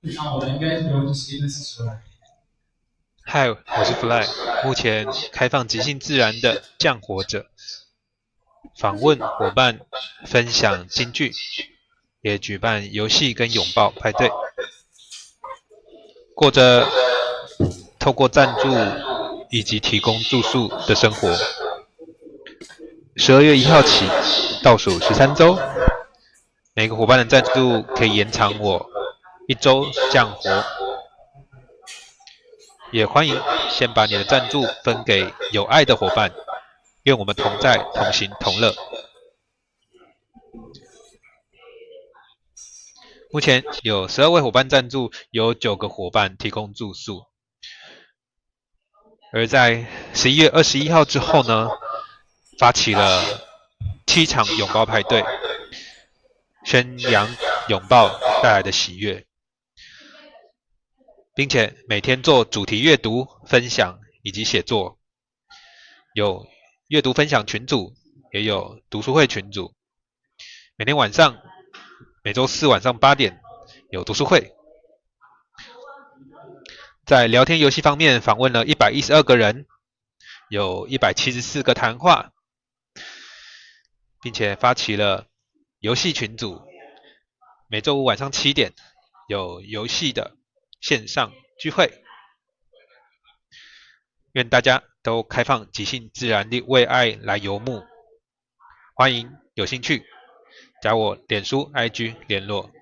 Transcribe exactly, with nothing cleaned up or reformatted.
那我的应该有几个是出来。 嗨，我是 Fly，目前开放即兴自然的降火者，访问伙伴，分享金句，也举办游戏跟拥抱派对，过着透过赞助以及提供住宿的生活。十二月一号起，倒数十三周，每个伙伴的赞助可以延长我一周降活。也欢迎先把你的赞助分给有爱的伙伴，愿我们同在、同行、同乐。目前有十二位伙伴赞助，有九个伙伴提供住宿。而在十一月二十一号之后呢，发起了七场拥抱派对，宣扬拥抱带来的喜悦，并且每天做主题阅读、分享以及写作。有阅读分享群组，也有读书会群组。每天晚上，每周四晚上八点有读书会。在聊天游戏方面，访问了一百一十二个人，有一百七十四个谈话，并且发起了游戏群组。每周五晚上七点有游戏的线上聚会。愿大家都开放即兴自然地为爱来游牧。欢迎有兴趣加我脸书 I G 联络。